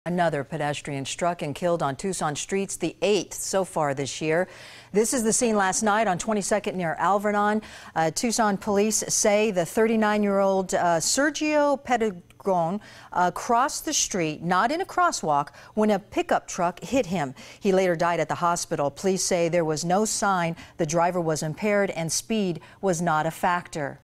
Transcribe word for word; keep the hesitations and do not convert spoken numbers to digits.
Another pedestrian struck and killed on Tucson streets, the eighth so far this year. This is the scene last night on twenty-second near Alvernon. Uh, Tucson police say the thirty-nine-year-old uh, Sergio Pedestrian uh, crossed the street, not in a crosswalk, when a pickup truck hit him. He later died at the hospital. Police say there was no sign the driver was impaired and speed was not a factor.